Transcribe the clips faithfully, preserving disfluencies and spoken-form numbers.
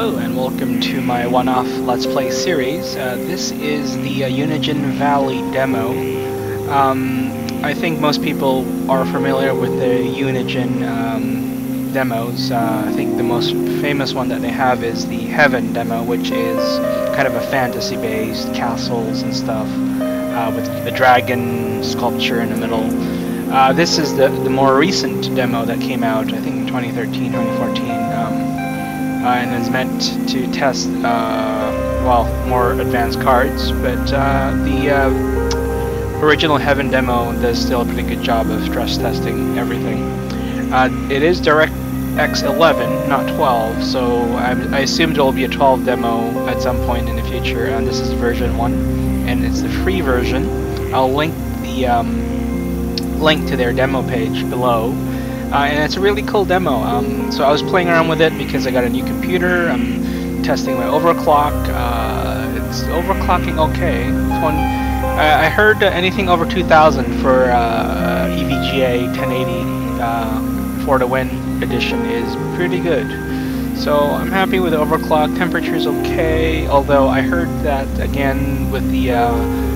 Hello and welcome to my one-off Let's Play series. Uh, this is the uh, Unigine Valley demo. Um, I think most people are familiar with the Unigine um, demos. Uh, I think the most famous one that they have is the Heaven demo, which is kind of a fantasy-based castles and stuff uh, with the dragon sculpture in the middle. Uh, this is the, the more recent demo that came out, I think in twenty thirteen, twenty fourteen. Um, Uh, and is meant to test, uh, well, more advanced cards, but uh, the uh, original Heaven demo does still a pretty good job of stress testing everything. Uh, it is DirectX eleven, not twelve, so I, I assumed it will be a twelve demo at some point in the future, and this is version one, and it's the free version. I'll link the um, link to their demo page below. Uh, and it's a really cool demo. Um, so I was playing around with it because I got a new computer. I'm testing my overclock. Uh, it's overclocking okay. This one, I, I heard uh, anything over two thousand for uh, E V G A ten eighty uh, for the Win edition is pretty good. So I'm happy with the overclock. Temperature's okay. Although I heard that again with the uh,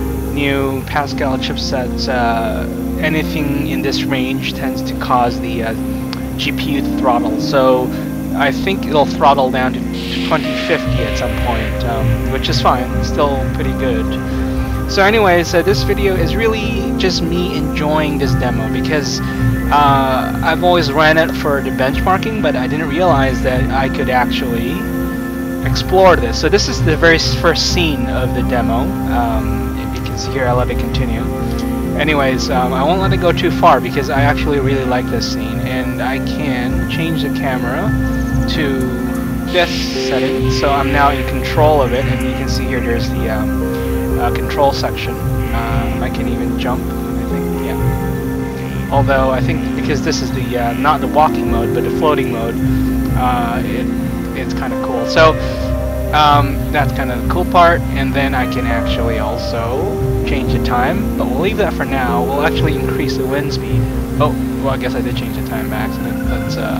new Pascal chipsets. Uh, anything in this range tends to cause the uh, G P U to throttle, so I think it'll throttle down to twenty fifty at some point, um, which is fine, still pretty good. So anyways, uh, this video is really just me enjoying this demo because uh, I've always ran it for the benchmarking, but I didn't realize that I could actually explore this. So this is the very first scene of the demo. Um, if you can see here, I'll let it continue. Anyways, um, I won't let it go too far because I actually really like this scene, and I can change the camera to this setting, so I'm now in control of it, and you can see here there's the um, uh, control section. Um, I can even jump, I think, yeah. Although I think because this is the uh, not the walking mode, but the floating mode, uh, it, it's kind of cool. So um, that's kind of the cool part, and then I can actually also change the time, but we'll leave that for now. We'll actually increase the wind speed. Oh, well, I guess I did change the time by accident. Let's uh,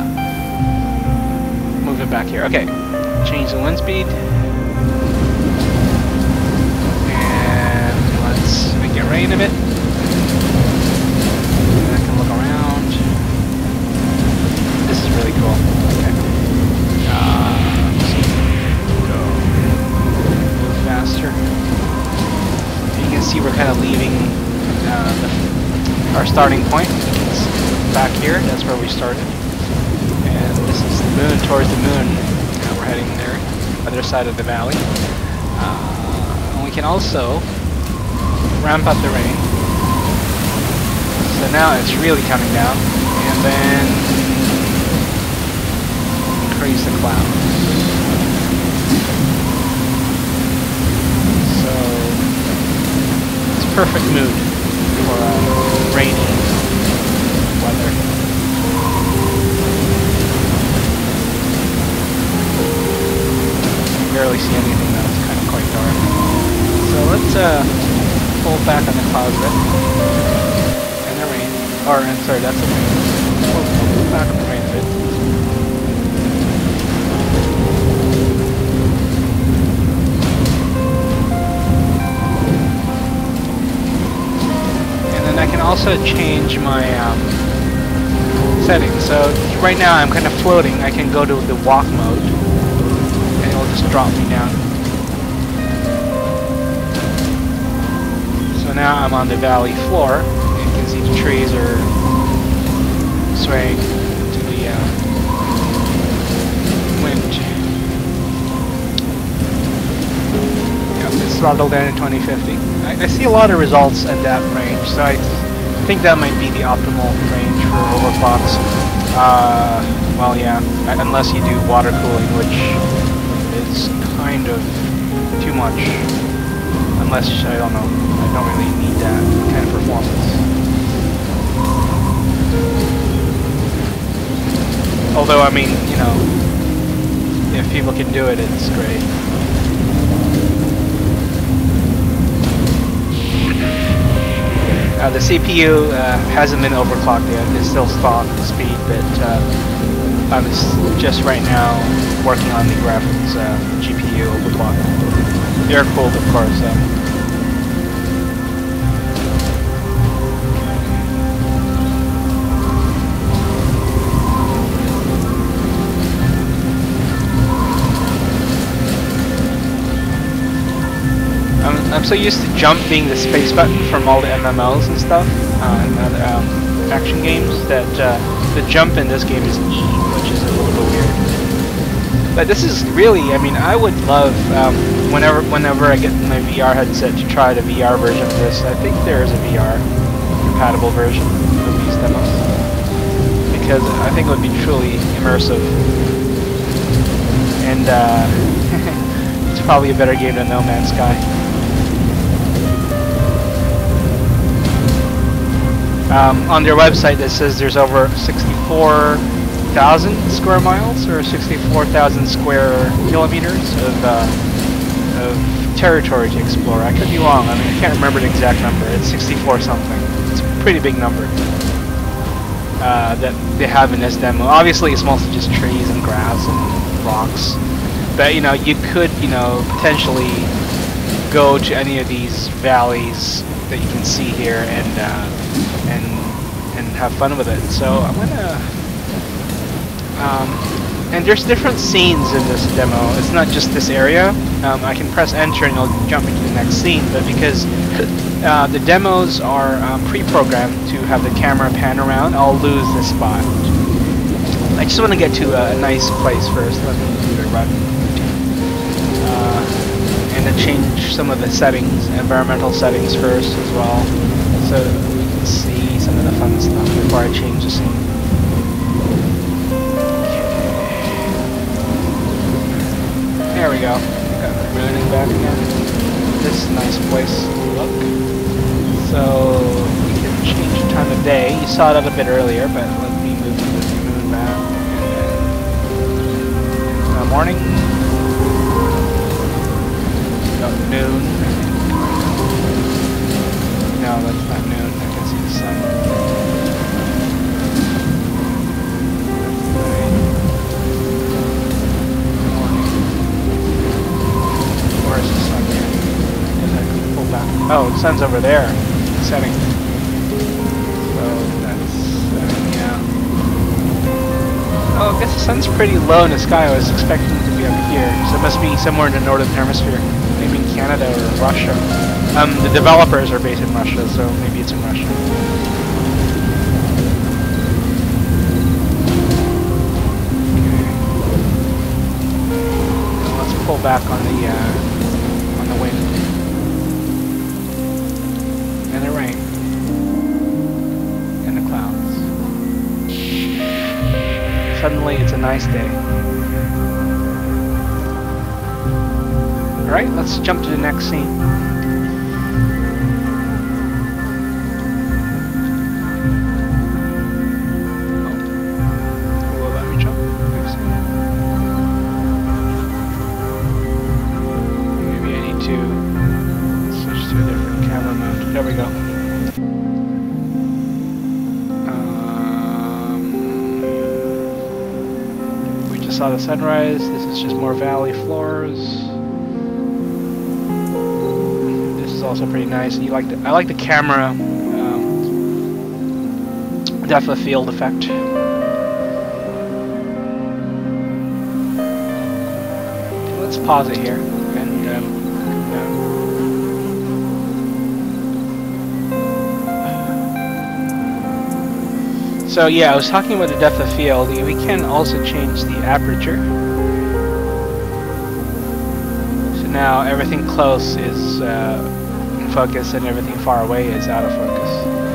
move it back here. Okay, change the wind speed, and let's make it rain a bit. And I can look around. This is really cool. Okay, uh, let's go move faster. You can see we're kind of leaving uh, the, our starting point. It's back here, that's where we started. And this is the moon, towards the moon. Uh, we're heading there, other side of the valley. Uh, and we can also ramp up the rain. So now it's really coming down. And then increase the clouds. Perfect mood for uh, rainy weather. You can barely see anything now, it's kind of quite dark. So let's uh, pull back on the clouds a bit. And the rain. Or, I'm sorry, that's the rain. Pull, pull back on the rain a bit. I can also change my um, settings. So right now I'm kind of floating. I can go to the walk mode and it'll just drop me down. So now I'm on the valley floor. You can see the trees are swaying to the uh, wind. Yep, it's throttled down to twenty fifty. I, I see a lot of results at that range, so I think that might be the optimal range for overclocks. Uh, well, yeah, unless you do water cooling, which is kind of too much. Unless, I don't know, I don't really need that kind of performance. Although, I mean, you know, if people can do it, it's great. Uh, the C P U uh, hasn't been overclocked yet. It's still stock speed, but uh, I'm just right now working on the graphics, uh, G P U of the block. Air cooled, of course. Um, I'm, I'm so used to jump being the space button from all the M M Os and stuff, uh, and other um, action games, that uh, the jump in this game is E, which is a little bit weird. But this is really, I mean, I would love, um, whenever whenever I get my V R headset, to try the V R version of this. I think there is a V R compatible version of these demos, because I think it would be truly immersive. And uh, it's probably a better game than No Man's Sky. Um, on their website it says there's over sixty-four thousand square miles or sixty-four thousand square kilometers of, uh, of territory to explore. I could be wrong. I mean, I can't remember the exact number. It's sixty-four something. It's a pretty big number uh, that they have in this demo. Obviously, it's mostly just trees and grass and rocks. But you know, you could, you know, potentially go to any of these valleys that you can see here and uh, and and have fun with it. So I'm gonna. Um, and there's different scenes in this demo. It's not just this area. Um, I can press enter and it'll jump into the next scene, but because uh, the demos are um, pre-programmed to have the camera pan around, I'll lose this spot. I just want to get to a nice place first. Let me do the run. Uh, and to change some of the settings, environmental settings first as well, so we can see some of the fun stuff before I change the scene. There we go. Got the moon back again. This is a nice place to look. So we can change the time of day. You saw it a bit earlier, but let me move the moon back. And then morning. About noon. No, that's not noon. I can see the sun. Oh, the sun's over there, setting. So that's setting, yeah. Oh, I guess the sun's pretty low in the sky. I was expecting it to be up here. So it must be somewhere in the northern hemisphere. Maybe in Canada or Russia. Um, the developers are based in Russia, so maybe it's in Russia. Okay. Let's pull back on the, uh, on the wind. And the rain. And the clouds. Suddenly it's a nice day. Alright, let's jump to the next scene. Oh. Will let me jump? Maybe I need to switch to a different camera mode. There we go. Um, we just saw the sunrise. This is just more valley floors. This is also pretty nice. You like the, I like the camera um, depth of field effect. Let's pause it here and. Um, So yeah, I was talking about the depth of field. We can also change the aperture. So now everything close is uh, in focus and everything far away is out of focus.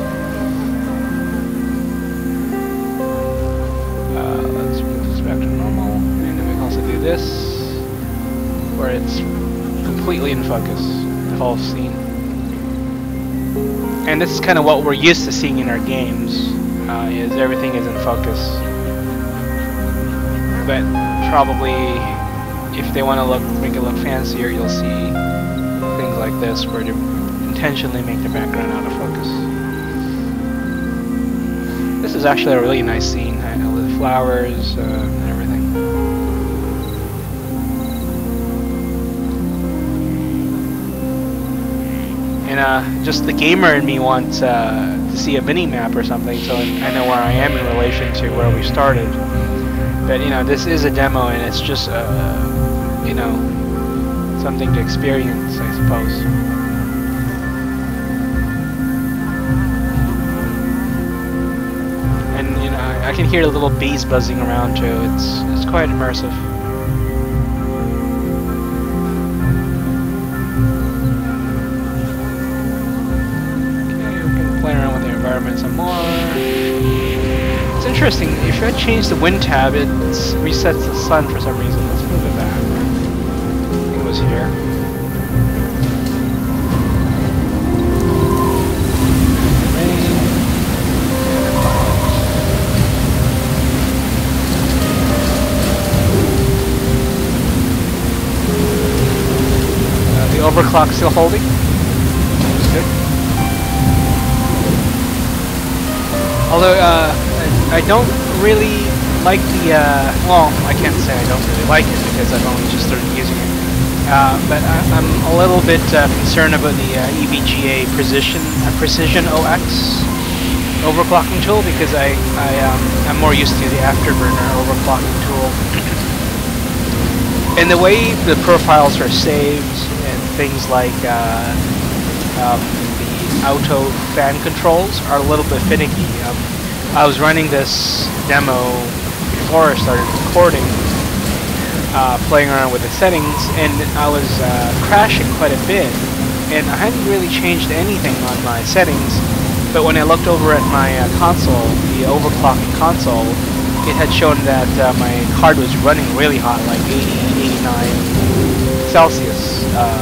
Uh, let's move this back to normal. And then we can also do this, where it's completely in focus, the whole scene. And this is kind of what we're used to seeing in our games. Uh, is everything is in focus, but probably if they want to look, make it look fancier, you'll see things like this where they intentionally make the background out of focus. This is actually a really nice scene, I know, with flowers uh, and everything. and uh, just the gamer in me wants uh, to see a mini map or something, so I know where I am in relation to where we started. But you know, this is a demo, and it's just uh, you know, something to experience, I suppose. And you know, I can hear the little bees buzzing around too. It's it's quite immersive. Some more. It's interesting. If I change the wind tab, it resets the sun for some reason. Let's move it back. I think it was here. Uh, the overclock still holding. That's good. Although, uh, I, I don't really like the, uh, well, I can't say I don't really like it because I've only just started using it. Uh, but I, I'm a little bit uh, concerned about the uh, E V G A Precision, uh, Precision O X overclocking tool because I, I, um, I'm more used to the Afterburner overclocking tool. And the way the profiles are saved and things like, uh, um, auto fan controls are a little bit finicky. Um, I was running this demo before I started recording, uh, playing around with the settings, and I was uh, crashing quite a bit, and I hadn't really changed anything on my settings, but when I looked over at my uh, console, the overclocking console, it had shown that uh, my card was running really hot, like eighty, eighty-nine Celsius. Uh,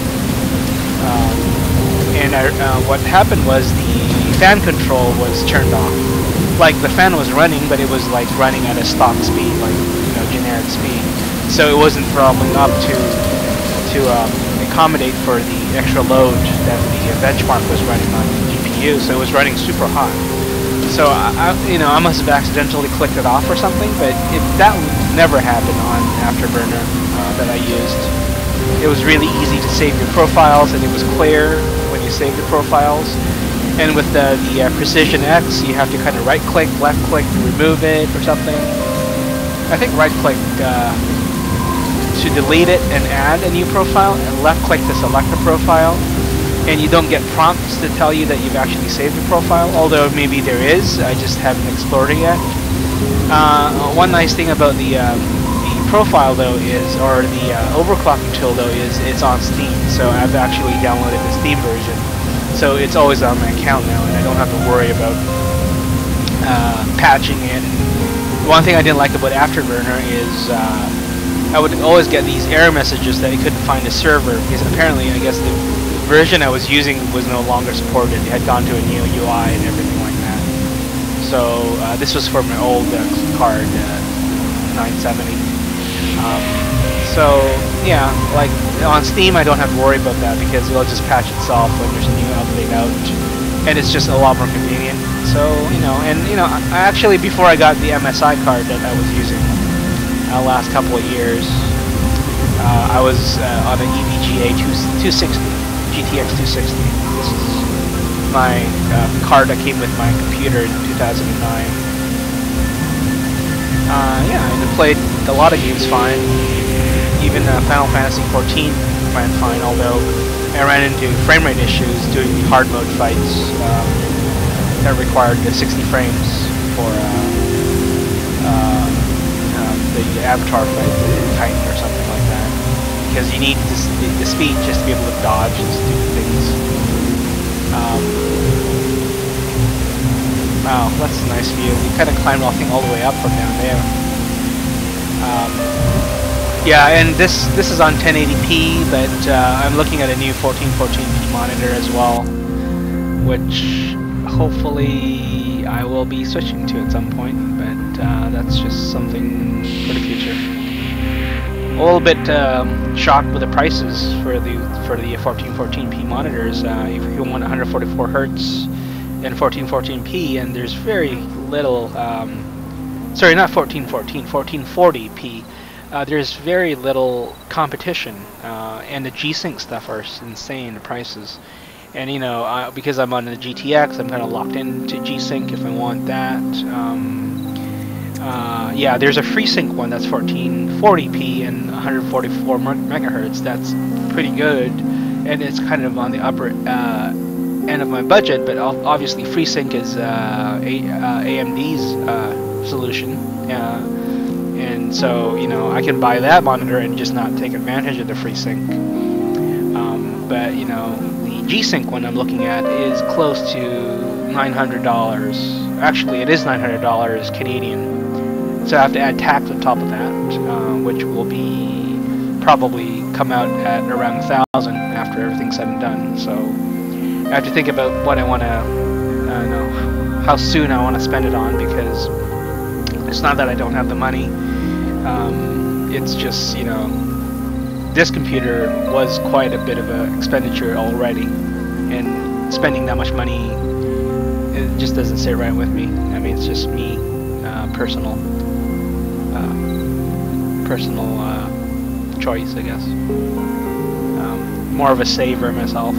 um, And I, uh, what happened was the fan control was turned off. Like the fan was running, but it was like running at a stock speed, like you know, generic speed. So it wasn't throttling up to to um, accommodate for the extra load that the benchmark was running on the G P U. So it was running super hot. So I, I you know, I must have accidentally clicked it off or something. But if that would never happen on Afterburner uh, that I used. It was really easy to save your profiles, and it was clear when you save the profiles. And with the, the uh, Precision X, you have to kind of right-click, left-click to remove it or something. I think right-click uh, to delete it and add a new profile, and left-click to select a profile. And you don't get prompts to tell you that you've actually saved the profile, although maybe there is. I just haven't explored it yet. Uh, one nice thing about the um, profile though is, or the uh, overclocking tool though, is it's on Steam, so I've actually downloaded the Steam version, so it's always on my account now, and I don't have to worry about uh, patching it. One thing I didn't like about Afterburner is uh, I would always get these error messages that I couldn't find a server, because apparently I guess the version I was using was no longer supported. It had gone to a new U I and everything like that. So uh, this was for my old uh, card, uh, nine seventy. Um, so yeah, like on Steam I don't have to worry about that because it'll just patch itself when there's a new update out, and it's just a lot more convenient. So you know, and you know, I actually before I got the M S I card that I was using uh, last couple of years, uh, I was uh, on an E V G A two sixty, G T X two sixty. This is my uh, card that came with my computer in two thousand nine. Uh, yeah, and I played a lot of games fine. Even uh, Final Fantasy fourteen ran fine, although I ran into frame rate issues doing the hard mode fights um, that required the sixty frames for uh, uh, uh, the Avatar fight, the Titan or something like that. Because you need this, the, the speed just to be able to dodge and stupid things. Um, Wow, that's a nice view. You kind of climb the thing all the way up from down there. Um, yeah, and this this is on ten eighty p, but uh, I'm looking at a new fourteen fourteen p monitor as well, which hopefully I will be switching to at some point. But uh, that's just something for the future. A little bit um, shocked with the prices for the for the fourteen fourteen p monitors. Uh, if you want one forty-four hertz. And fourteen fourteen p, and there's very little, um, sorry, not fourteen fourteen, fourteen forty p, uh, there's very little competition, uh, and the G-Sync stuff are insane, the prices. And you know, uh, because I'm on the G T X, I'm kind of locked into G-Sync if I want that. Um, uh, yeah, there's a FreeSync one that's fourteen forty p and one forty-four megahertz. That's pretty good, and it's kind of on the upper uh, end of my budget. But obviously, FreeSync is uh, a uh, AMD's uh, solution, uh, and so you know I can buy that monitor and just not take advantage of the FreeSync. Um, but you know. G-Sync one I'm looking at is close to nine hundred dollars. Actually, it is nine hundred dollars Canadian. So I have to add tax on top of that, uh, which will be probably come out at around a thousand after everything's said and done. So I have to think about what I want to, uh, know, how soon I want to spend it on, because it's not that I don't have the money. Um, it's just, you know, this computer was quite a bit of an expenditure already, and spending that much money, it just doesn't sit right with me. I mean, it's just me, uh, personal, uh, personal uh, choice, I guess. Um, more of a saver myself.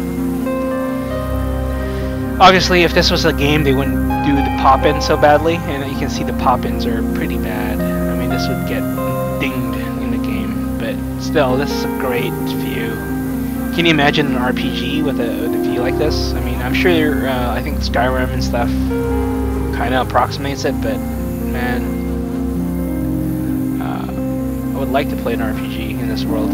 Obviously, if this was a game, they wouldn't do the pop-in so badly, and you can see the pop-ins are pretty bad. I mean, this would get dinged. Still, this is a great view. Can you imagine an R P G with a, with a view like this? I mean, I'm sure, uh, I think Skyrim and stuff kind of approximates it, but man, uh, I would like to play an R P G in this world.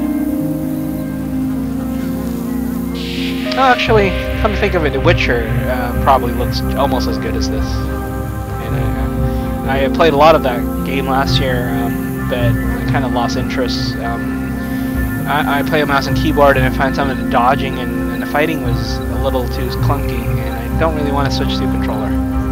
Oh, actually, come to think of it, The Witcher uh, probably looks almost as good as this. And, uh, I played a lot of that game last year, um, but I kind of lost interest. Um, I, I play a mouse and keyboard, and I find some of the dodging and, and the fighting was a little too clunky, and I don't really want to switch to a controller.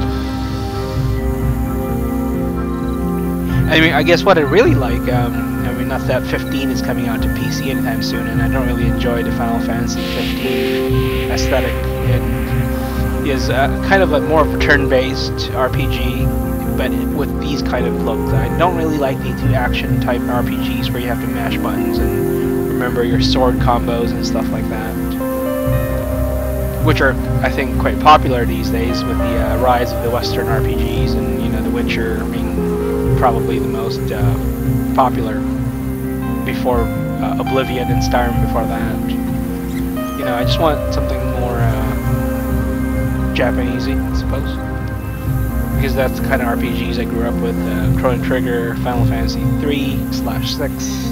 I mean, I guess what I really like, um, I mean, not that fifteen is coming out to P C anytime soon, and I don't really enjoy the Final Fantasy fifteen aesthetic. It is uh, kind of a more of a turn-based R P G, but with these kind of looks. I don't really like the two action type R P Gs where you have to mash buttons and remember your sword combos and stuff like that, which are, I think, quite popular these days with the uh, rise of the Western R P Gs, and you know, The Witcher being probably the most uh, popular before uh, Oblivion and Skyrim before that. You know, I just want something more uh, Japanesey, I suppose. Because that's the kind of R P Gs I grew up with, uh, Chrono Trigger, Final Fantasy three slash six.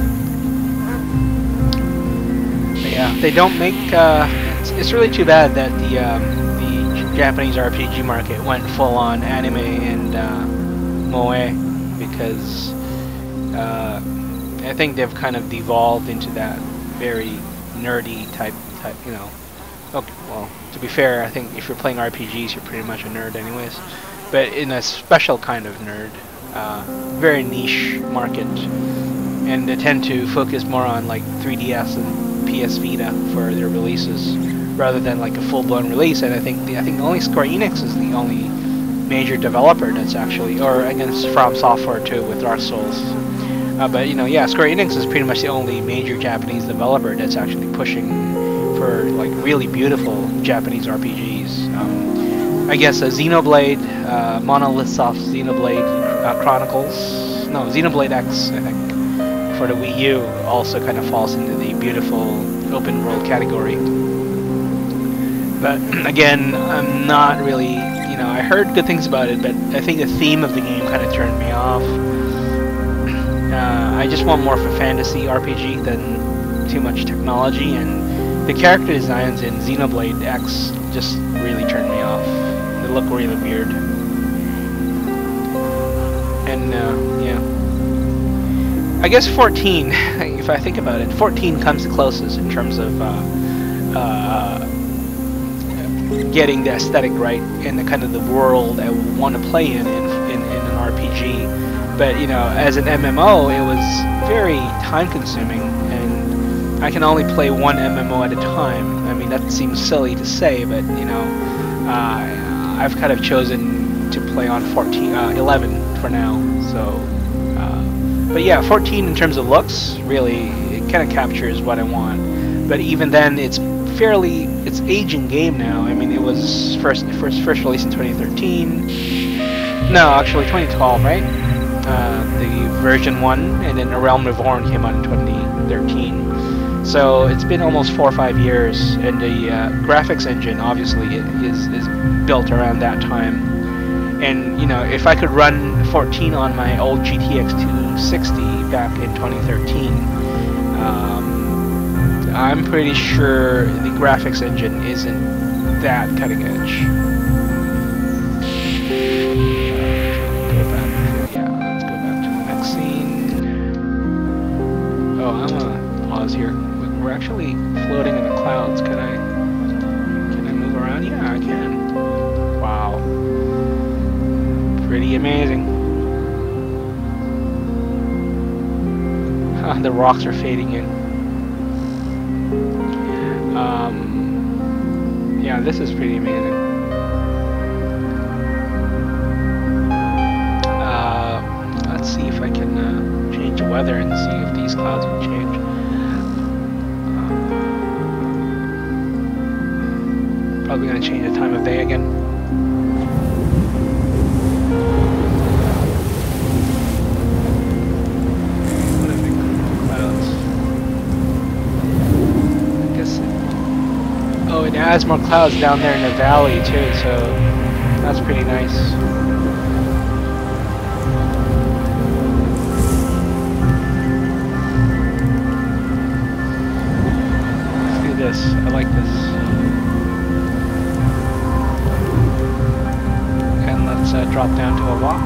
But yeah, they don't make, uh, it's, it's really too bad that the, um, the Japanese R P G market went full on anime and uh, moe, because uh, I think they've kind of devolved into that very nerdy type, type, you know. Okay, well, to be fair, I think if you're playing R P Gs, you're pretty much a nerd anyways. But in a special kind of nerd, uh, very niche market, and they tend to focus more on like three D S and P S Vita for their releases, rather than like a full-blown release. And I think the I think only Square Enix is the only major developer that's actually, or I guess From Software too with Dark Souls. Uh, but you know, yeah, Square Enix is pretty much the only major Japanese developer that's actually pushing for like really beautiful Japanese R P Gs. Um, I guess uh, Xenoblade, uh, Monolith Soft Xenoblade uh, Chronicles, no, Xenoblade X, I think, for the Wii U also kind of falls into the beautiful open world category. But again, I'm not really, you know, I heard good things about it, but I think the theme of the game kind of turned me off. Uh, I just want more of a fantasy R P G than too much technology, and the character designs in Xenoblade X just really turned me off. They look really weird. And, uh, yeah. I guess fourteen, if I think about it, fourteen comes the closest in terms of uh, uh, getting the aesthetic right and the kind of the world I want to play in in, in, in an R P G. But, you know, as an M M O, it was very time-consuming, and I can only play one M M O at a time. I mean, that seems silly to say, but, you know, uh, I've kind of chosen to play on fourteen, uh, eleven for now, so... Uh, but yeah, fourteen in terms of looks, really, it kind of captures what I want. But even then, it's fairly, it's aging game now. I mean, it was first first first released in twenty thirteen. No, actually twenty twelve, right? Uh, the version one, and then A Realm Reborn came out in twenty thirteen. So it's been almost four or five years, and the uh, graphics engine obviously is is built around that time. And you know, if I could run fourteen on my old G T X two sixty back in twenty thirteen, um, I'm pretty sure the graphics engine isn't that cutting edge. Go back to, yeah, let's go back to the next scene. Oh, I'm gonna pause here. We're actually floating in the clouds. Can I? Can I move around? Yeah, I can. Wow. Pretty amazing. Huh, the rocks are fading in. Um, yeah, this is pretty amazing. Uh, let's see if I can uh, change the weather and see if these clouds will change. Uh, probably going to change the time of day again. Oh, it adds more clouds down there in the valley too, so that's pretty nice. Let's do this. I like this. And let's uh, drop down to a walk.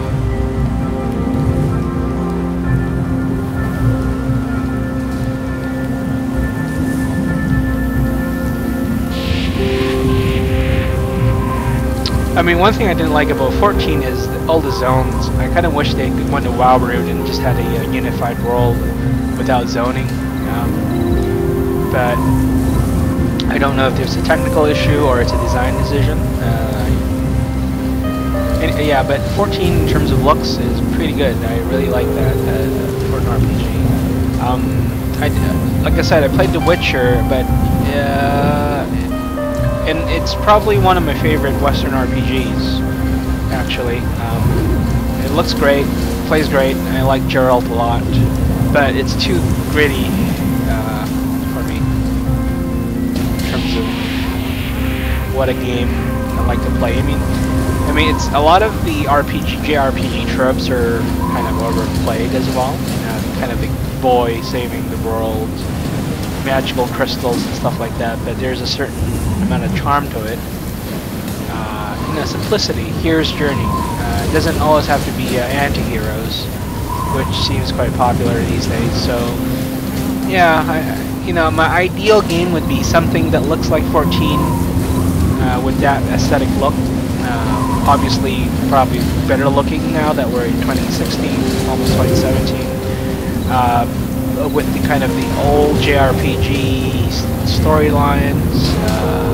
I mean, one thing I didn't like about fourteen is the, all the zones. I kind of wish they went the WoW route and just had a, a unified world without zoning. Um, but I don't know if there's a technical issue or it's a design decision. Uh, and, yeah, but fourteen in terms of looks is pretty good. I really like that uh, for an R P G. Um, I, like I said, I played The Witcher, but uh, and it's probably one of my favorite Western R P Gs, actually. Um, it looks great, plays great, and I like Geralt a lot, but it's too gritty uh, for me in terms of what a game I like to play. I mean, I mean, it's a lot of the R P G, J R P G tropes are kind of overplayed as well. Uh, kind of the boy saving the world, magical crystals and stuff like that, but there's a certain amount of charm to it. Uh, you know, simplicity. Hero's journey. Uh, it doesn't always have to be uh, anti-heroes, which seems quite popular these days. So, yeah, I, you know, my ideal game would be something that looks like fourteen uh, with that aesthetic look. Uh, obviously, probably better looking now that we're in twenty sixteen, almost twenty seventeen. Uh, with the kind of the old J R P G storylines uh,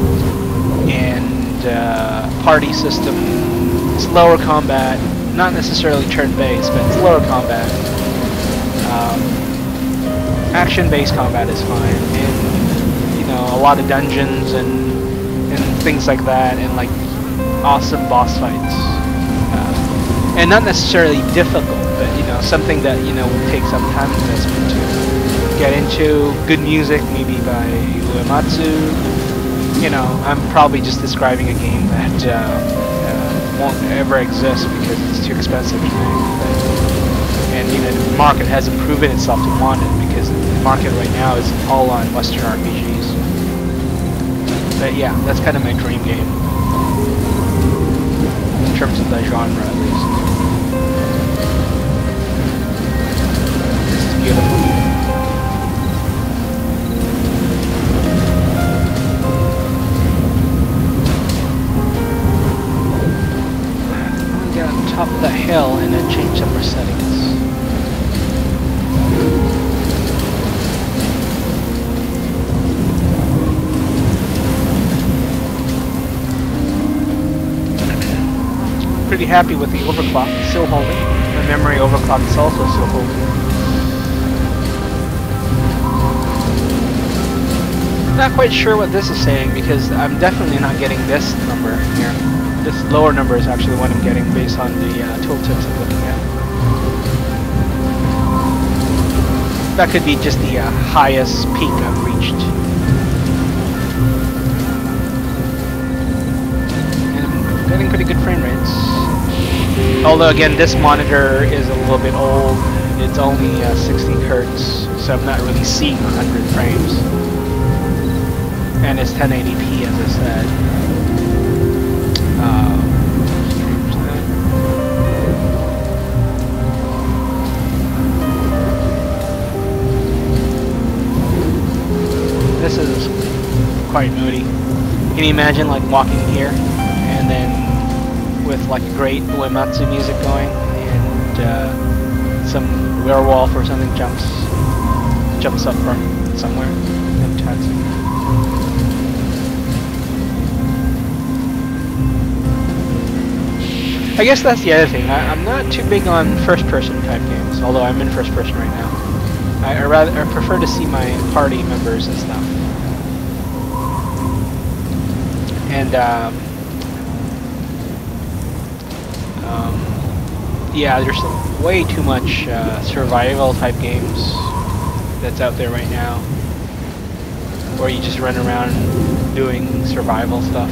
and uh, party system, slower combat, not necessarily turn-based, but slower combat. Um, action-based combat is fine, and you know, a lot of dungeons and and things like that, and like awesome boss fights, uh, and not necessarily difficult. But, you know, something that, you know, would take some time investment to get into. Good music, maybe by Uematsu. You know, I'm probably just describing a game that uh, uh, won't ever exist because it's too expensive to make. But, and, you know, the market hasn't proven itself to want it because the market right now is all on Western R P Gs. But, yeah, that's kind of my dream game. In terms of the genre, at least. Beautiful. I'll get on top of the hill and then change some more settings. Pretty happy with the overclock, still holding. The memory overclock is also still holding. not quite sure what this is saying because I'm definitely not getting this number here. This lower number is actually what I'm getting based on the uh, tooltips I'm looking at. That could be just the uh, highest peak I've reached. And I'm getting pretty good frame rates. Although again, this monitor is a little bit old. It's only uh, sixty hertz, so I'm not really seeing one hundred frames. And it's ten eighty p, as I said. Uh, this is quite moody. Can you imagine like walking here and then with like great Uematsu music going and uh, some werewolf or something jumps jumps up from somewhere and attacks you. I guess that's the other thing. I, I'm not too big on first-person type games, although I'm in first-person right now. I, I rather I prefer to see my party members and stuff. And um, um, yeah, there's way too much uh, survival type games that's out there right now, where you just run around doing survival stuff.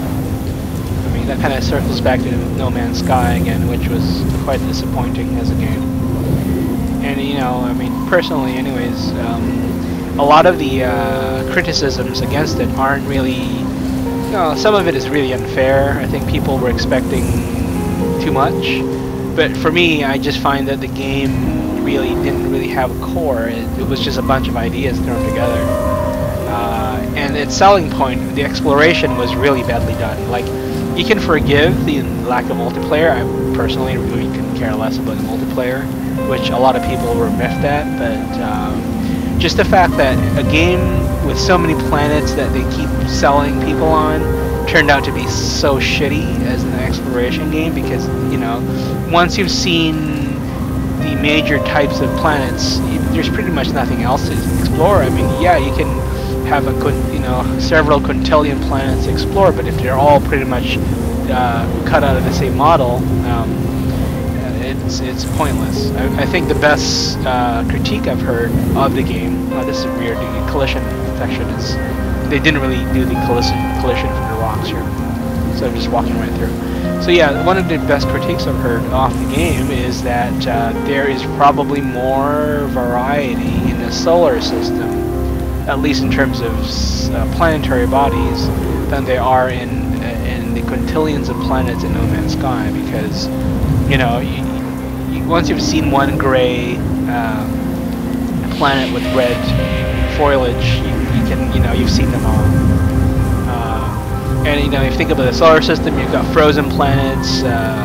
I mean, that kind of circles back to No Man's Sky again, which was quite disappointing as a game. And you know, I mean, personally, anyways, um, a lot of the uh, criticisms against it aren't really, you know, some of it is really unfair. I think people were expecting too much. But for me, I just find that the game really didn't really have a core. It, it was just a bunch of ideas thrown together. Uh, and its selling point, the exploration, was really badly done. Like, you can forgive the lack of multiplayer. I personally really couldn't care less about the multiplayer, which a lot of people were miffed at. But um, just the fact that a game with so many planets that they keep selling people on turned out to be so shitty as an exploration game, because, you know, once you've seen the major types of planets, you, there's pretty much nothing else to explore. I mean, yeah, you can have a good, you know, several quintillion planets to explore, but if they're all pretty much uh, cut out of the same model, um, it's it's pointless. I, I think the best uh, critique I've heard of the game, oh, this is weird, the collision detection is, they didn't really do the collision collision from the rocks here, so I'm just walking right through. So yeah, one of the best critiques I've heard off the game is that uh, there is probably more variety in the solar system, at least in terms of uh, planetary bodies, than there are in uh, in the quintillions of planets in No Man's Sky. Because, you know, you, you, once you've seen one gray uh, planet with red foliage, you, you can, you know, you've seen them all. Uh, and you know, if you think about the solar system, you've got frozen planets, uh,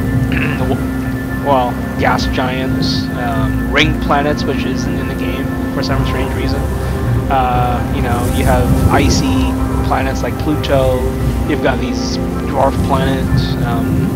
well, gas giants, um, ring planets, which isn't in the game for some strange reason. Uh, you know, you have icy planets like Pluto. You've got these dwarf planets, um,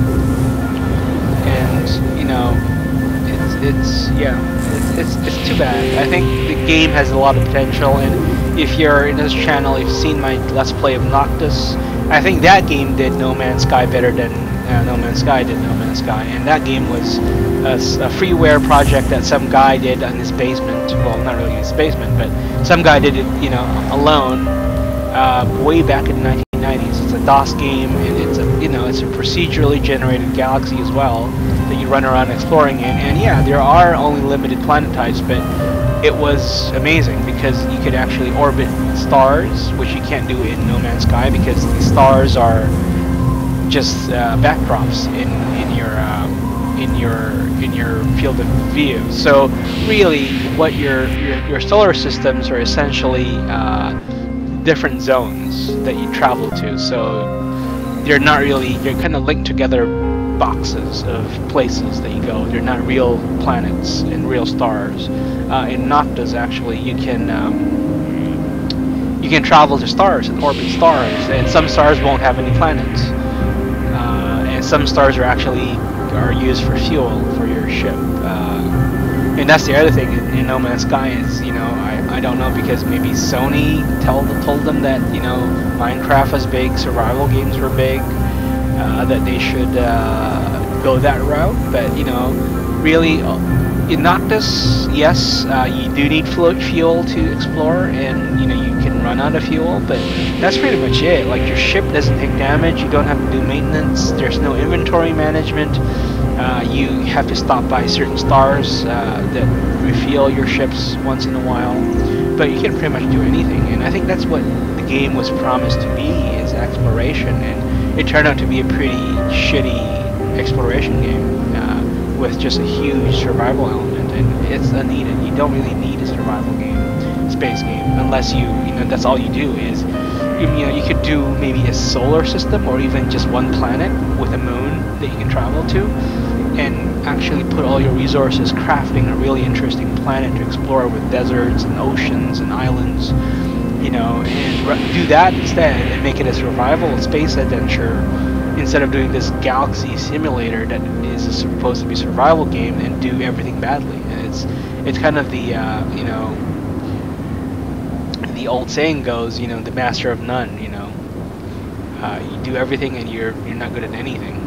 and you know, it's it's yeah, it's, it's it's too bad. I think the game has a lot of potential, and if you're in this channel, you've seen my Let's Play of Noctis. I think that game did No Man's Sky better than uh, No Man's Sky did No Man's Sky, and that game was a, a freeware project that some guy did in his basement. Well, not really in his basement, but some guy did it, you know, alone, uh, way back in the nineteen nineties. It's a DOS game, and it's a, you know, it's a procedurally generated galaxy as well that you run around exploring in. And yeah, there are only limited planet types, but it was amazing because you could actually orbit stars, which you can't do in No Man's Sky because the stars are just uh, backdrops in in your um, in your in your field of view. So really, what your your, your solar systems are essentially uh, different zones that you travel to. So they're not really, they're kind of linked together boxes of places that you go. They're not real planets and real stars. Uh, in Noctis, actually, you can um, you can travel to stars and orbit stars, and some stars won't have any planets, uh, and some stars are actually are used for fuel for your ship. Uh, And that's the other thing in, in No Man's Sky is, you know, I, I don't know, because maybe Sony told, told them that, you know, Minecraft was big, survival games were big, uh, that they should uh, go that route. But, you know, really, in Noctis, yes, uh, you do need float fuel to explore, and, you know, you can run out of fuel, but that's pretty much it. Like, your ship doesn't take damage, you don't have to do maintenance, there's no inventory management. Uh, you have to stop by certain stars uh, that refuel your ships once in a while, but you can pretty much do anything. And I think that's what the game was promised to be, is exploration, and it turned out to be a pretty shitty exploration game uh, with just a huge survival element, and it's unneeded. You don't really need a survival game, space game, unless you, you know, that's all you do is, you, you know, you could do maybe a solar system or even just one planet with a moon that you can travel to, and actually put all your resources crafting a really interesting planet to explore with deserts and oceans and islands, you know, and do that instead and make it a survival space adventure instead of doing this galaxy simulator that is supposed to be a survival game and do everything badly. And it's it's kind of the uh, you know, the old saying goes, you know, the master of none. You know, uh, you do everything and you're you're not good at anything.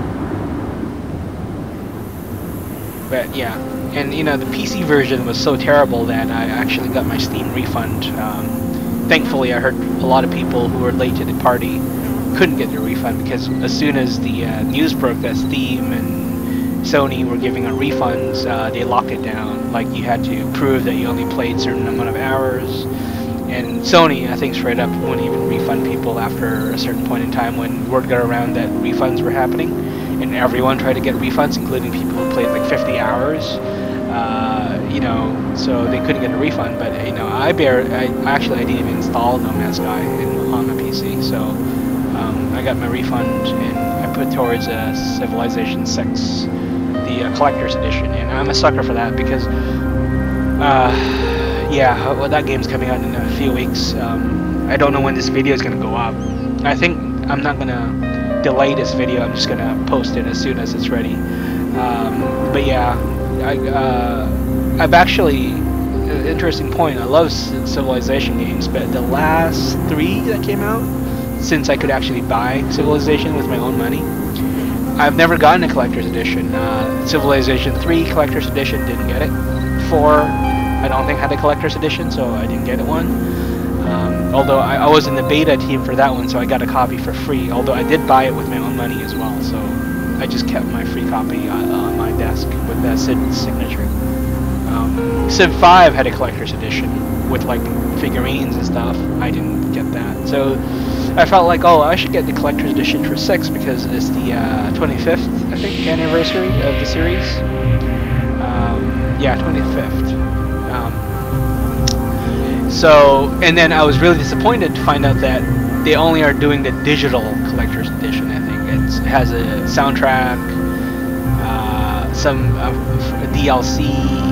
But yeah, and you know, the P C version was so terrible that I actually got my Steam refund. Um, thankfully, I heard a lot of people who were late to the party couldn't get their refund, because as soon as the uh, news broke that Steam and Sony were giving out refunds, uh, they locked it down. Like, you had to prove that you only played a certain amount of hours. And Sony, I think, straight up wouldn't even refund people after a certain point in time when word got around that refunds were happening. And everyone tried to get refunds, including people who played like fifty hours. Uh, you know, so they couldn't get a refund. But you know, I bear. I actually I didn't even install No Man's Sky in, on my P C, so um, I got my refund and I put towards uh, Civilization six, the uh, collector's edition, and I'm a sucker for that because, uh, yeah, well, that game's coming out in a few weeks. Um, I don't know when this video is gonna go up. I think I'm not gonna delay this video. I'm just gonna post it as soon as it's ready. Um, but yeah, I, uh, I've actually, an interesting point, I love Civilization games, but the last three that came out, since I could actually buy Civilization with my own money, I've never gotten a collector's edition. Uh, Civilization three collector's edition, didn't get it. four, I don't think had a collector's edition, so I didn't get it one. Um, although I, I was in the beta team for that one, so I got a copy for free. Although I did buy it with my own money as well, so I just kept my free copy uh, on my desk with that Cid's signature. Um, Civ five had a collector's edition with like figurines and stuff. I didn't get that, so I felt like, oh, I should get the collector's edition for six because it's the uh, twenty-fifth, I think, anniversary of the series. Um, yeah, twenty-fifth. Um, So, and then I was really disappointed to find out that they only are doing the digital collector's edition. I think it's, it has a soundtrack, uh, some uh, D L C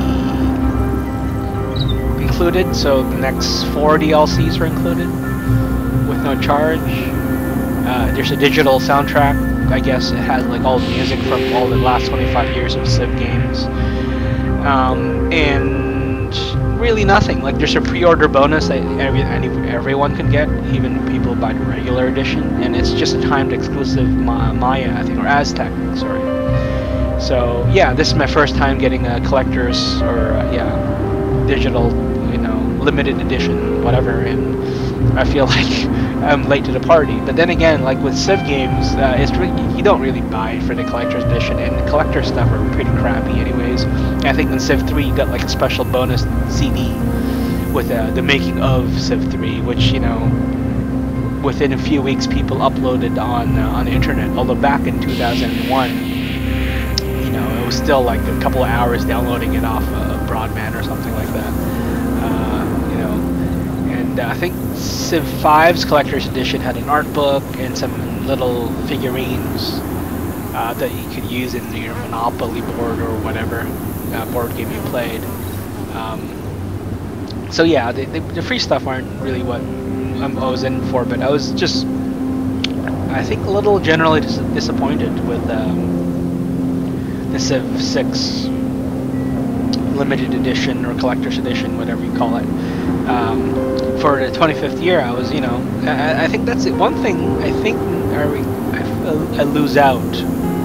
included. So the next four D L Cs are included with no charge. Uh, there's a digital soundtrack. I guess it has like all the music from all the last twenty-five years of Civ games, um, and really nothing. Like, there's a pre-order bonus that every, everyone can get, even people buy the regular edition, and it's just a timed exclusive Ma Maya, I think, or Aztec, sorry. So yeah, this is my first time getting a collector's or uh, yeah, digital, you know, limited edition, whatever, and I feel like I'm late to the party. But then again, like with Civ games, uh, it's really, you don't really buy it for the collector's edition, and the collector stuff are pretty crappy anyways. And I think in Civ three you got like a special bonus C D with uh, the making of Civ three, which, you know, within a few weeks people uploaded on uh, on the internet. Although back in two thousand one, you know, it was still like a couple of hours downloading it off uh, Broadband or something like that. Uh, you know, and uh, I think Civ five's collector's edition had an art book and some little figurines uh, that you could use in your Monopoly board or whatever uh, board game you played. Um, so yeah, the, the, the free stuff aren't really what I'm, I was in for, but I was just, I think, a little generally dis disappointed with um, the Civ six limited edition or collector's edition, whatever you call it. Um, for the twenty-fifth year, I was, you know, I, I think that's it. One thing I think I, I, I lose out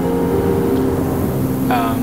um,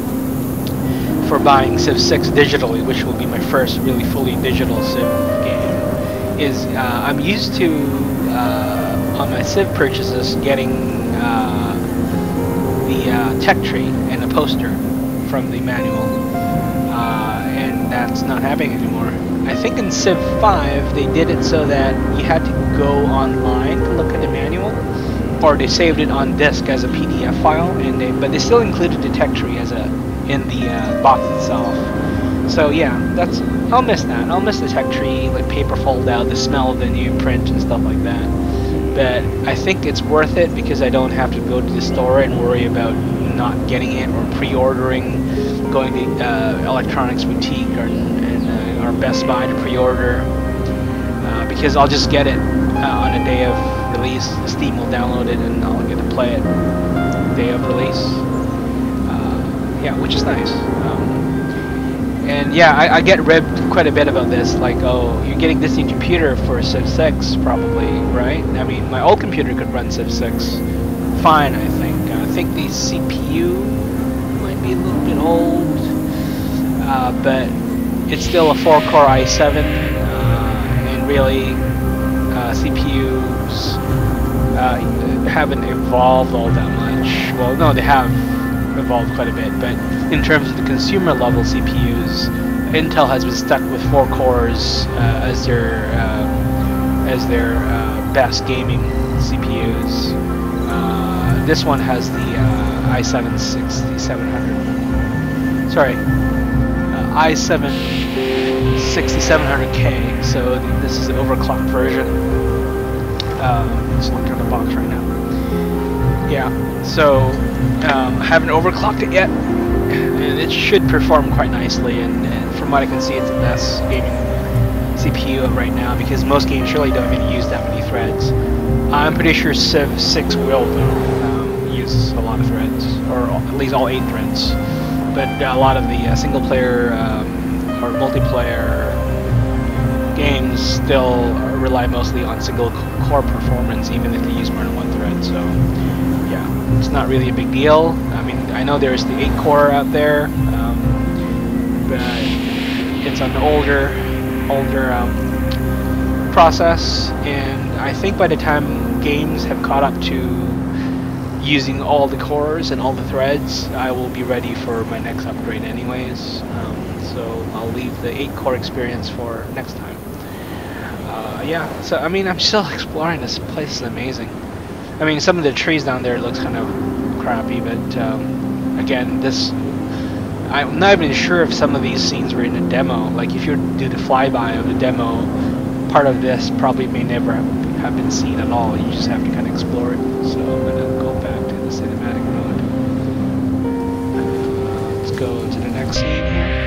for buying Civ six digitally, which will be my first really fully digital Civ game, is uh, I'm used to, uh, on my Civ purchases, getting uh, the uh, tech tree and a poster from the manual, uh, and that's not happening anymore. I think in Civ five they did it so that you had to go online to look at the manual, or they saved it on disk as a P D F file, and they, but they still included the tech tree as a in the uh, box itself. So yeah, that's I'll miss that. I'll miss the tech tree, like paper fold out, the smell of the new print and stuff like that. But I think it's worth it because I don't have to go to the store and worry about not getting it or pre-ordering, going to uh, Electronics Boutique or and, uh, or Best Buy to pre-order, uh, because I'll just get it uh, on a day of release. Steam will download it and I'll get to play it day of release. Uh, yeah, which is nice. Um, And yeah, I, I get ribbed quite a bit about this, like, oh, you're getting this new computer for Civ six, probably, right? I mean, my old computer could run Civ six fine, I think. I think the C P U might be a little bit old, uh, but it's still a four core i seven, uh, and really, uh, C P Us uh, haven't evolved all that much. Well, no, they have evolved quite a bit, but in terms of the consumer level C P Us, Intel has been stuck with four cores uh, as their uh, as their uh, best gaming C P Us. Uh, this one has the uh, i seven sixty-seven hundred. Sorry, uh, i seven sixty-seven hundred K. So this is the overclocked version. Uh, just looking at the box right now. Yeah, so um, I haven't overclocked it yet, and it should perform quite nicely, and, and from what I can see it's the best gaming C P U right now, because most games surely don't even use that many threads. I'm pretty sure Civ six will um, use a lot of threads, or at least all eight threads, but a lot of the uh, single player um, or multiplayer games still rely mostly on single core performance, even if they use more than one thread. So yeah, it's not really a big deal. I mean, I know there's the eight core out there, um, but it's an older, older um, process, and I think by the time games have caught up to using all the cores and all the threads, I will be ready for my next upgrade anyways. Um, so I'll leave the eight core experience for next time. Uh, yeah, so I mean, I'm still exploring. This place is amazing. I mean, some of the trees down there looks kind of crappy, but um, again, this, I'm not even sure if some of these scenes were in the demo. Like, if you do the flyby of the demo, part of this probably may never have been seen at all. You just have to kind of explore it. So I'm gonna go back to the cinematic mode. Uh, let's go to the next scene here.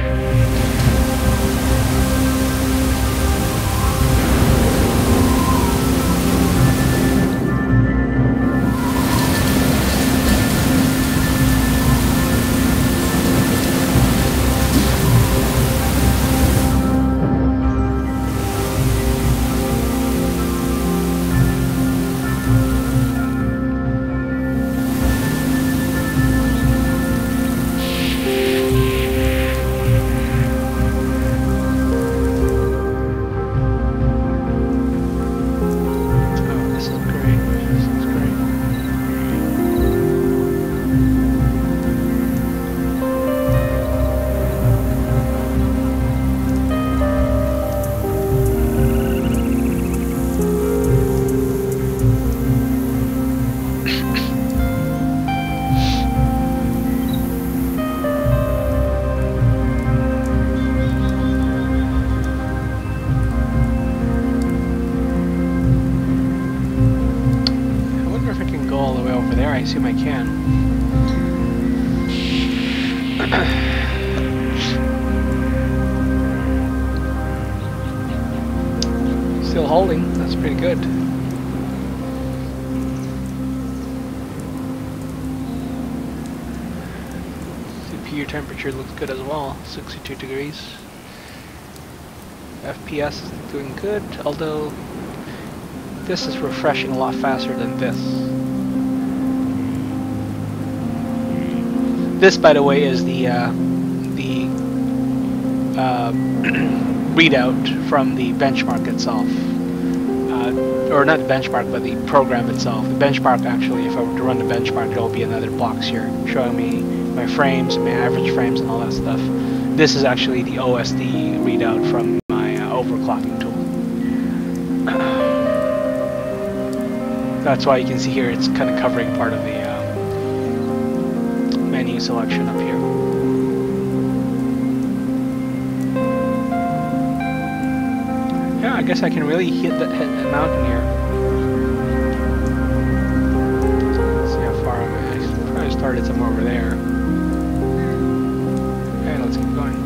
I assume I can. Still holding, that's pretty good. C P gear temperature looks good as well, sixty-two degrees. F P S is doing good, although this is refreshing a lot faster than this. This, by the way, is the uh, the uh, readout from the benchmark itself. Uh, or not the benchmark, but the program itself. The benchmark, actually, if I were to run the benchmark, there will be another box here showing me my frames, my average frames, and all that stuff. This is actually the O S D readout from my uh, overclocking tool. That's why you can see here it's kind of covering part of the uh, menu selection up here. Yeah, I guess I can really hit the, hit the mountain here. Let's see how far I'm at. I probably started somewhere over there. Okay, let's keep going.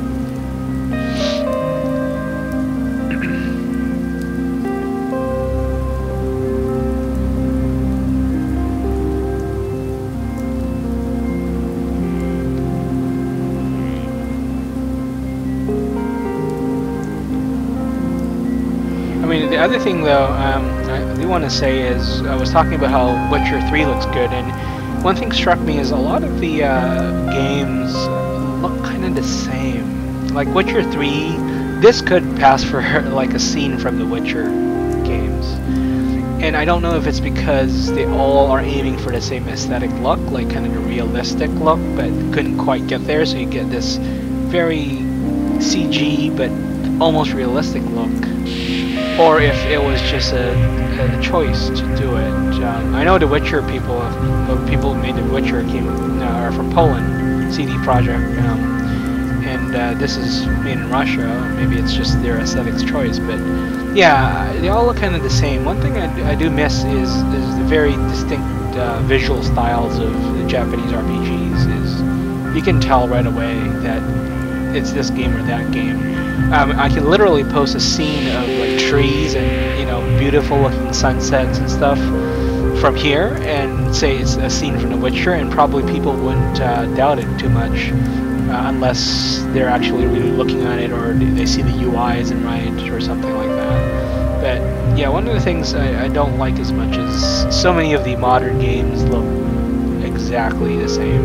I mean, the other thing, though, um, I do want to say is I was talking about how Witcher three looks good, and one thing struck me is a lot of the uh, games look kind of the same. Like Witcher three, this could pass for like a scene from the Witcher games, and I don't know if it's because they all are aiming for the same aesthetic look, like kind of a realistic look, but couldn't quite get there, so you get this very C G but almost realistic look. Or if it was just a, a choice to do it. Um, I know the Witcher people, the people who made the Witcher came uh, are from Poland, C D Projekt, um, and uh, this is made in Russia. Maybe it's just their aesthetics choice, but yeah, they all look kind of the same. One thing I, I do miss is is the very distinct uh, visual styles of the Japanese R P Gs. Is you can tell right away that it's this game or that game. Um, I can literally post a scene of like trees and, you know, beautiful looking sunsets and stuff from here and say it's a scene from The Witcher, and probably people wouldn't uh, doubt it too much uh, unless they're actually really looking at it or they see the U I isn't right or something like that. But yeah, one of the things I, I don't like as much is so many of the modern games look exactly the same,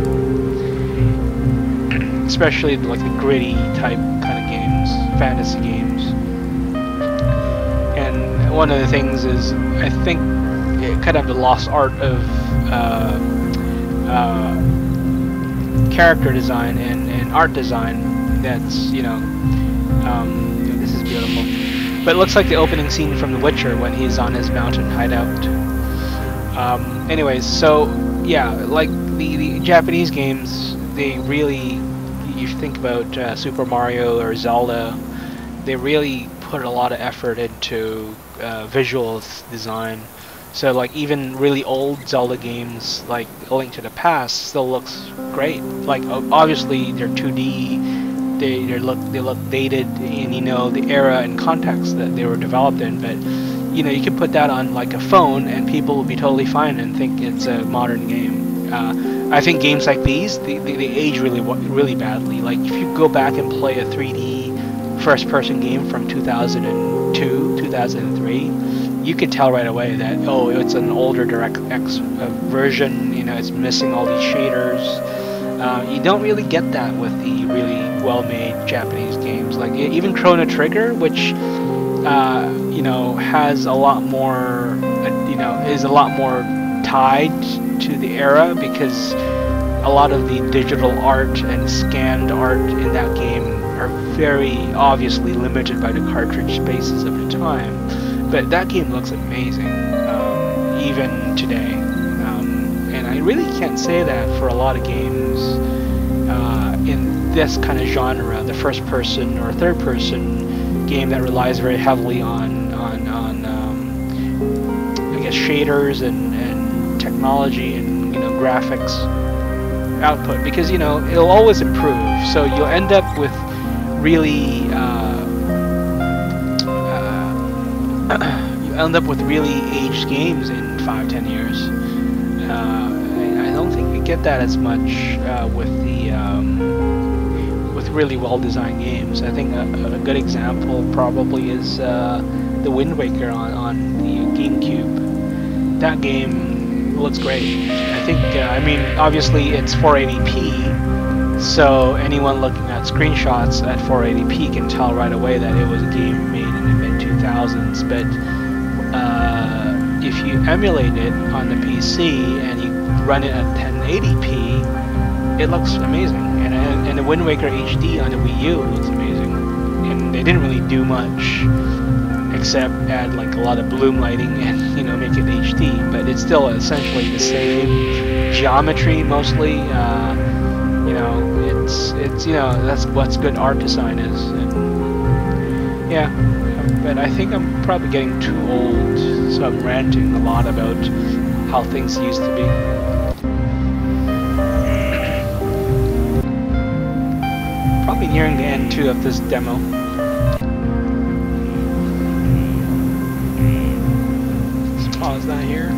especially like the gritty type kind of games, fantasy games. And one of the things is, I think, it kind of the lost art of uh, uh, character design and, and art design. That's, you know, um, this is beautiful. But it looks like the opening scene from The Witcher when he's on his mountain hideout. Um, anyways, so yeah, like the, the Japanese games, they really, you think about uh, Super Mario or Zelda, they really put a lot of effort into uh, visual design. So like even really old Zelda games like A Link to the Past still looks great. Like obviously they're two D, they they look they look dated in, you know, the era and context that they were developed in, but you know, you could put that on like a phone and people will be totally fine and think it's a modern game. Uh, I think games like these, they, they, they age really really badly. Like if you go back and play a three D first-person game from two thousand two, two thousand three, you could tell right away that, oh, it's an older DirectX uh, version, you know, it's missing all these shaders. Uh, you don't really get that with the really well-made Japanese games. Like even Chrono Trigger, which, uh, you know, has a lot more, uh, you know, is a lot more tied to the era because a lot of the digital art and scanned art in that game are very obviously limited by the cartridge spaces of the time. But that game looks amazing, um, even today. Um, and I really can't say that for a lot of games uh, in this kind of genre, the first-person or third-person game that relies very heavily on, on, on um, I guess, shaders and, and technology and, you know, graphics output. Because, you know, it'll always improve. So you'll end up with really... Uh, you end up with really aged games in five, ten years. Uh, I don't think we get that as much uh, with the um, really well-designed games. I think a, a good example probably is uh, the Wind Waker on, on the GameCube. That game looks great. I think, uh, I mean, obviously it's four eighty p, so anyone looking at screenshots at four eighty p can tell right away that it was a game made in the mid two thousands, but uh, if you emulate it on the P C and you run it at ten eighty p, it looks amazing. And, and the Wind Waker H D on the Wii U looks amazing. And they didn't really do much except add like a lot of bloom lighting and, you know, make it H D, but it's still essentially the same geometry mostly. Uh, you know, it's it's you know, that's what good art design is. And yeah, but I think I'm probably getting too old, so I'm ranting a lot about how things used to be. Probably nearing the end too of this demo. Let's pause that here.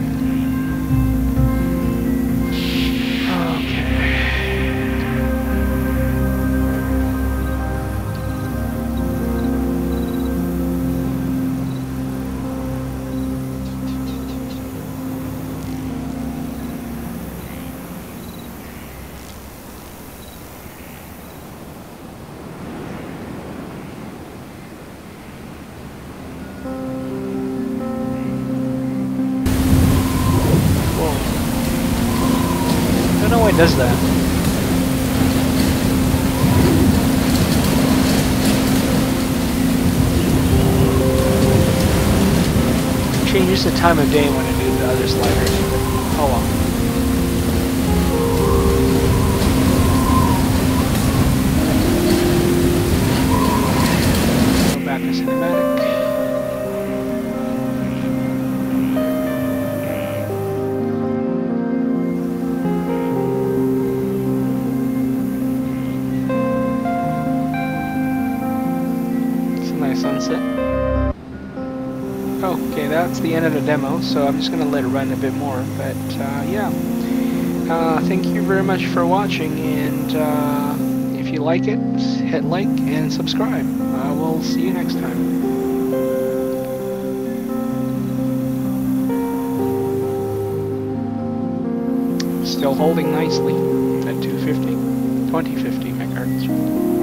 I don't know why it does that. It changes the time of day when I do the other sliders. Oh well. Go back to cinematic. Sunset. Okay, that's the end of the demo, so I'm just going to let it run a bit more, but uh, yeah. Uh, thank you very much for watching, and uh, if you like it, hit like and subscribe. Uh, we'll see you next time. Still holding nicely at two fifty, twenty fifty megahertz.